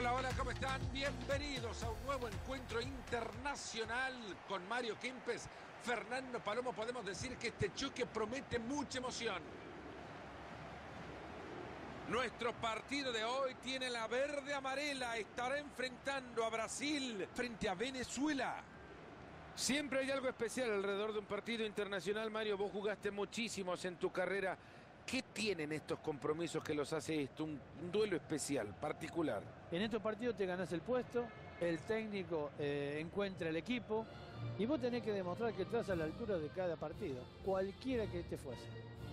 Hola, hola, ¿cómo están? Bienvenidos a un nuevo encuentro internacional con Mario Kempes, Fernando Palomo. Podemos decir que este choque promete mucha emoción. Nuestro partido de hoy tiene la verde-amarela. Estará enfrentando a Brasil frente a Venezuela. Siempre hay algo especial alrededor de un partido internacional, Mario. Vos jugaste muchísimos en tu carrera. ¿Qué tienen estos compromisos que los hace esto un duelo especial, particular? En estos partidos te ganás el puesto, el técnico encuentra el equipo y vos tenés que demostrar que estás a la altura de cada partido, cualquiera que este fuese.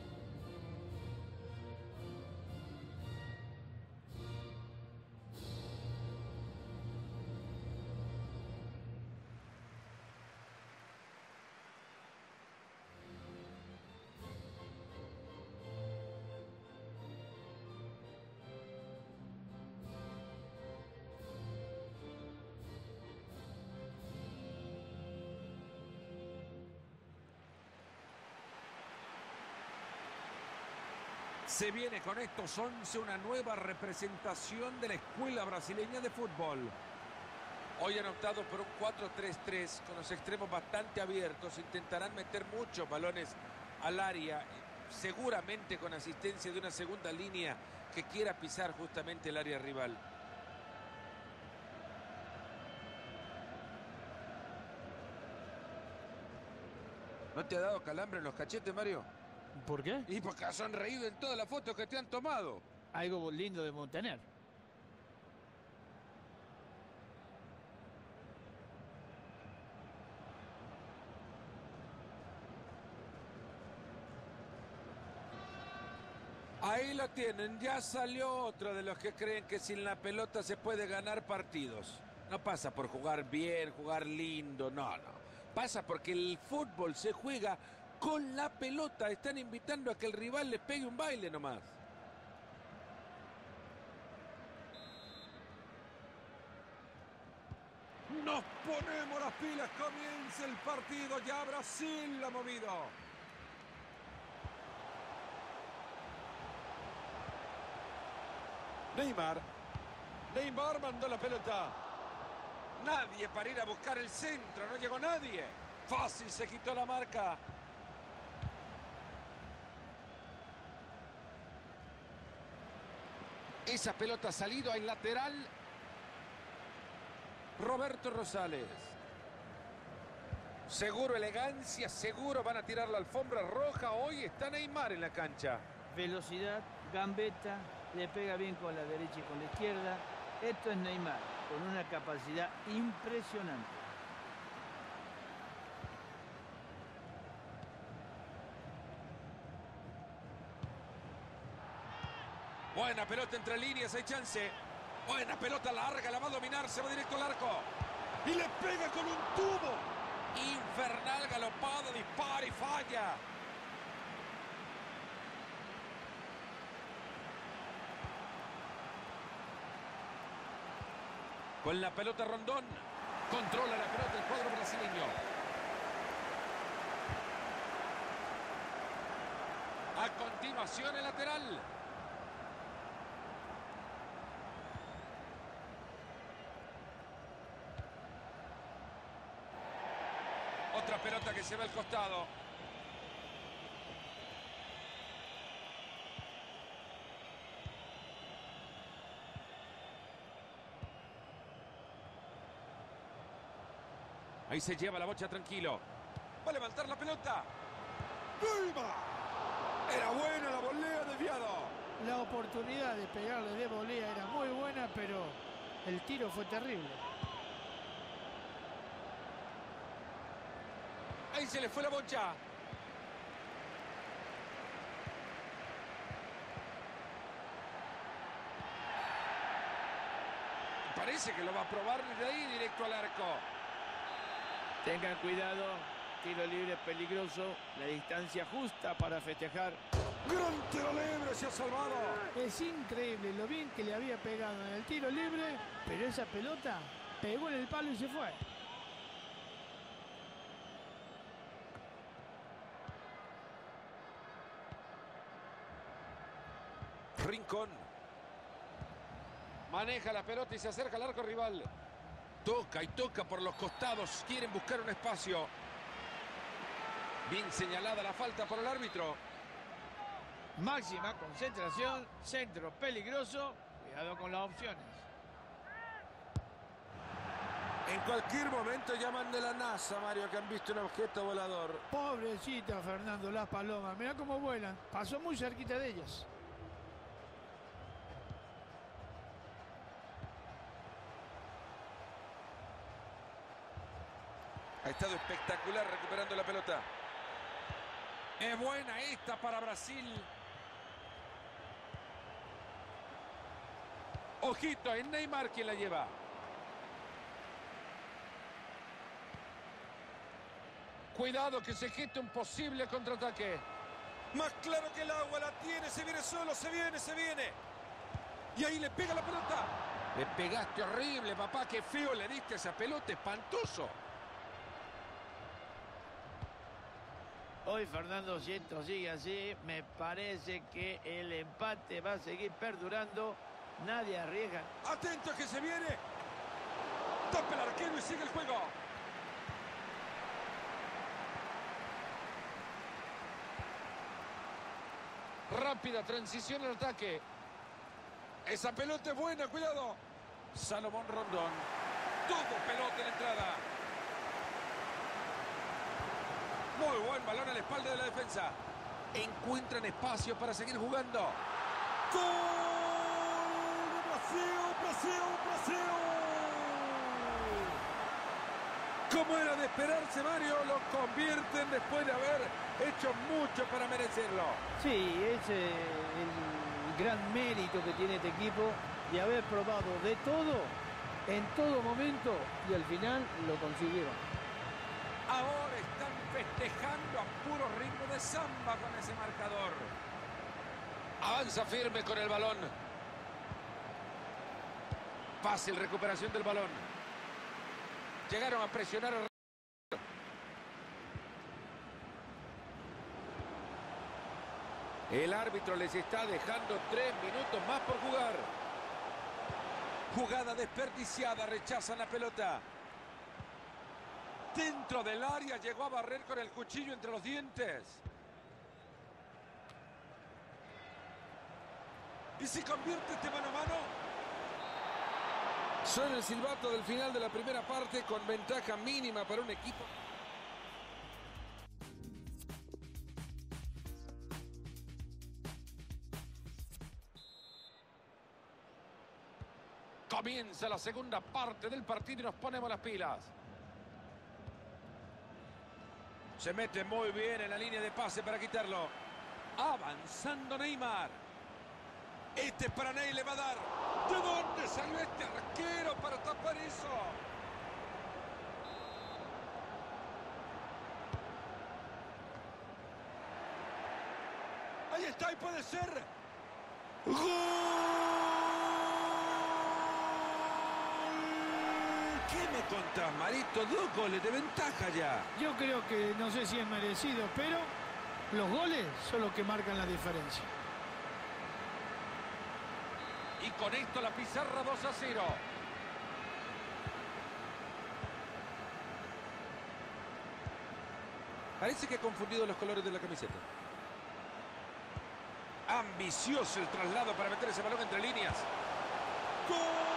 Se viene con estos 11 una nueva representación de la escuela brasileña de fútbol. Hoy han optado por un 4-3-3 con los extremos bastante abiertos. Intentarán meter muchos balones al área, seguramente con asistencia de una segunda línea que quiera pisar justamente el área rival. ¿No te ha dado calambre en los cachetes, Mario? ¿Por qué? Y porque has sonreído en todas las fotos que te han tomado. Algo lindo de tener. Ahí lo tienen, ya salió otro de los que creen que sin la pelota se puede ganar partidos. No pasa por jugar bien, jugar lindo, no. Pasa porque el fútbol se juega con la pelota. Están invitando a que el rival les pegue un baile nomás. Nos ponemos las pilas, comienza el partido, ya Brasil la ha movido. Neymar mandó la pelota. Nadie para ir a buscar el centro, no llegó nadie. Fácil se quitó la marca. Esa pelota ha salido al lateral. Roberto Rosales. Seguro elegancia, seguro van a tirar la alfombra roja. Hoy está Neymar en la cancha. Velocidad, gambeta, le pega bien con la derecha y con la izquierda. Esto es Neymar, con una capacidad impresionante. Buena pelota entre líneas, hay chance. Buena pelota larga, la va a dominar, se va directo al arco. Y le pega con un tubo. Infernal galopado, dispara y falla. Con la pelota Rondón. Controla la pelota el cuadro brasileño. A continuación el lateral. Otra pelota que se va al costado. Ahí se lleva la bocha tranquilo. Va a levantar la pelota. ¡Viva! Era buena la volea desviado. La oportunidad de pegarle de volea era muy buena, pero el tiro fue terrible. Ahí se le fue la bocha. Parece que lo va a probar de ahí directo al arco. Tengan cuidado, tiro libre peligroso, la distancia justa para festejar. ¡Gran tiro libre! ¡Se ha salvado! Es increíble lo bien que le había pegado en el tiro libre, pero esa pelota pegó en el palo y se fue. Rincón. Maneja la pelota y se acerca al arco rival. Toca y toca por los costados. Quieren buscar un espacio. Bien señalada la falta por el árbitro. Máxima concentración, centro peligroso. Cuidado con las opciones. En cualquier momento llaman de la NASA, Mario, que han visto un objeto volador. Pobrecita Fernando, las palomas. Mirá cómo vuelan. Pasó muy cerquita de ellas. Ha estado espectacular recuperando la pelota. Es buena esta para Brasil. Ojito, es Neymar quien la lleva. Cuidado que se gesta un posible contraataque. Más claro que el agua, la tiene, se viene solo, se viene. Y ahí le pega la pelota. Le pegaste horrible, papá, qué feo le diste a esa pelota, espantoso. Hoy, Fernando, si esto sigue así, me parece que el empate va a seguir perdurando. Nadie arriesga. Atento que se viene. Tapa el arquero y sigue el juego. Rápida transición al ataque. Esa pelota es buena, cuidado. Salomón Rondón. Todo pelota en la entrada. Muy buen balón a la espalda de la defensa. Encuentran espacio para seguir jugando. ¡Gol! ¡Brasil! Como era de esperarse, Mario, lo convierten después de haber hecho mucho para merecerlo. Sí, es el gran mérito que tiene este equipo de haber probado de todo, en todo momento, y al final lo consiguieron. Ahora están festejando a puro ritmo de samba con ese marcador. Avanza firme con el balón. Fácil recuperación del balón. Llegaron a presionar. El árbitro les está dejando 3 minutos más por jugar. Jugada desperdiciada, rechazan la pelota. Dentro del área llegó a barrer con el cuchillo entre los dientes. ¿Y si convierte este mano a mano? Suena el silbato del final de la primera parte con ventaja mínima para un equipo. Comienza la segunda parte del partido y nos ponemos las pilas. Se mete muy bien en la línea de pase para quitarlo. Avanzando Neymar. Este es para Ney, le va a dar. ¿De dónde salió este arquero para tapar eso? Ahí está y puede ser. ¡Gol! ¿Qué me contás, Marito? 2 goles de ventaja ya. Yo creo que no sé si es merecido, pero los goles son los que marcan la diferencia. Y con esto la pizarra 2-0. Parece que ha confundido los colores de la camiseta. Ambicioso el traslado para meter ese balón entre líneas. ¡Gol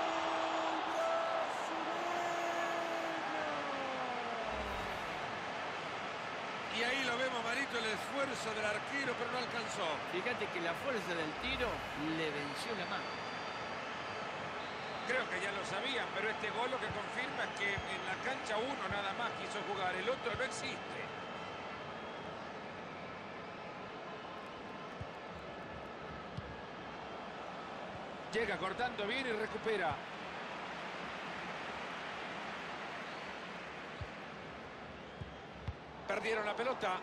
brasileño! Y ahí lo vemos, Marito, el esfuerzo del arquero, pero no alcanzó. Fíjate que la fuerza del tiro le venció la mano. Creo que ya lo sabían, pero este gol lo que confirma es que en la cancha uno nada más quiso jugar, el otro no existe. Llega cortando bien y recupera. Perdieron la pelota.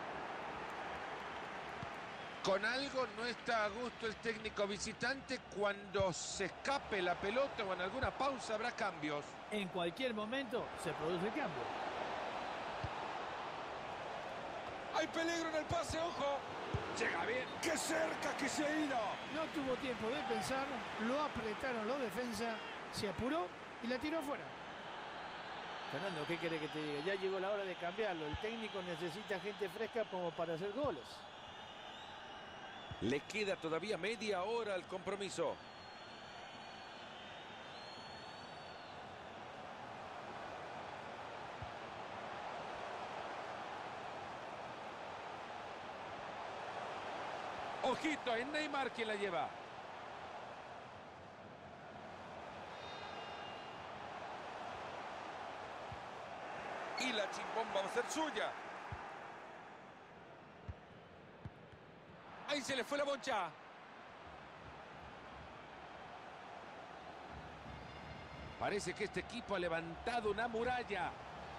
Con algo no está a gusto el técnico visitante. Cuando se escape la pelota o en alguna pausa habrá cambios. En cualquier momento se produce el cambio. Hay peligro en el pase, ojo. Llega bien. ¡Qué cerca que se ha ido! No tuvo tiempo de pensar, lo apretaron los defensas, se apuró y la tiró afuera. Fernando, ¿qué quiere que te diga? Ya llegó la hora de cambiarlo. El técnico necesita gente fresca como para hacer goles. Le queda todavía media hora al compromiso. Ojito, es Neymar quien la lleva. Y la chimbomba va a ser suya. Ahí se le fue la bocha. Parece que este equipo ha levantado una muralla.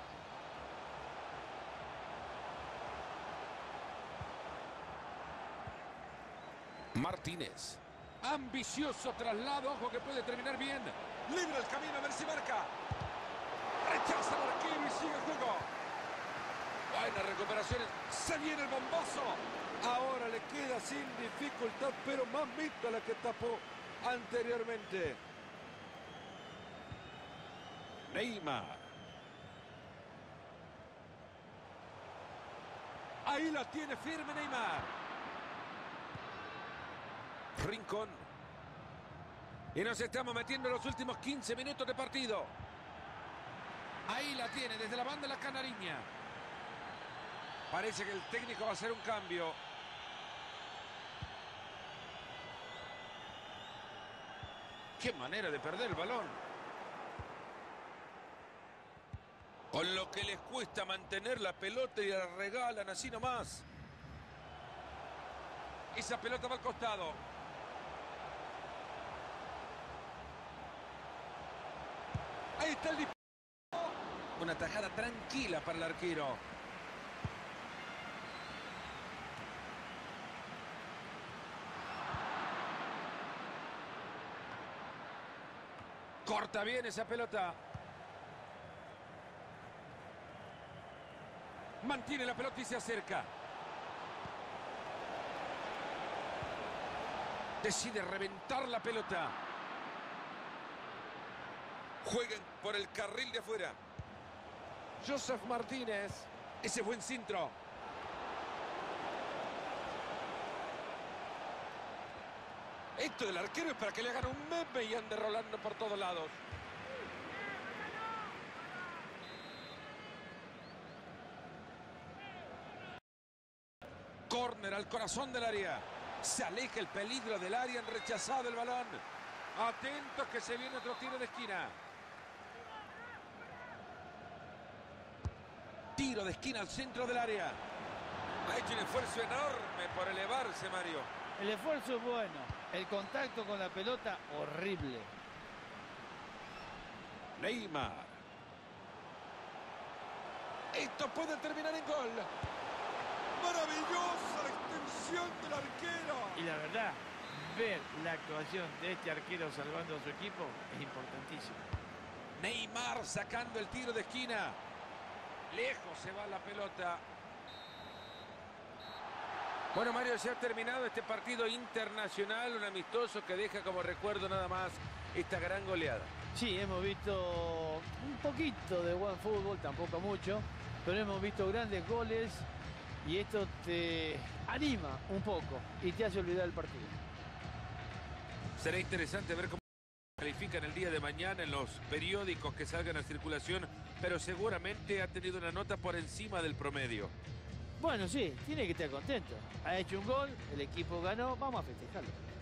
Martínez. Ambicioso traslado, ojo que puede terminar bien. Libre el camino, a ver si marca. Rechaza el arquero y sigue el juego. Buenas recuperaciones. Se viene el bombazo. Ahora le queda sin dificultad, pero más mita la que tapó anteriormente. Neymar. Ahí la tiene firme Neymar. Rincón. Y nos estamos metiendo en los últimos 15 minutos de partido. Ahí la tiene desde la banda de la canariña. Parece que el técnico va a hacer un cambio. Qué manera de perder el balón. Con lo que les cuesta mantener la pelota y la regalan así nomás. Esa pelota va al costado. Ahí está el disparo. Una tajada tranquila para el arquero. Corta bien esa pelota. Mantiene la pelota y se acerca. Decide reventar la pelota. Juegan por el carril de afuera. Joseph Martínez. Ese buen centro. Esto del arquero es para que le hagan un meme y ande rolando por todos lados. Córner al corazón del área. Se aleja el peligro del área, han rechazado el balón. Atentos que se viene otro tiro de esquina. Tiro de esquina al centro del área. Ha hecho un esfuerzo enorme por elevarse, Mario. El esfuerzo es bueno. El contacto con la pelota, horrible. Neymar. Esto puede terminar en gol. Maravillosa la extensión del arquero. Y la verdad, ver la actuación de este arquero salvando a su equipo es importantísimo. Neymar sacando el tiro de esquina. Lejos se va la pelota. Bueno, Mario, se ha terminado este partido internacional, un amistoso que deja como recuerdo nada más esta gran goleada. Sí, hemos visto un poquito de buen fútbol, tampoco mucho, pero hemos visto grandes goles y esto te anima un poco y te hace olvidar el partido. Será interesante ver cómo califican el día de mañana en los periódicos que salgan a circulación, pero seguramente ha tenido una nota por encima del promedio. Bueno, sí, tiene que estar contento. Ha hecho un gol, el equipo ganó, vamos a festejarlo.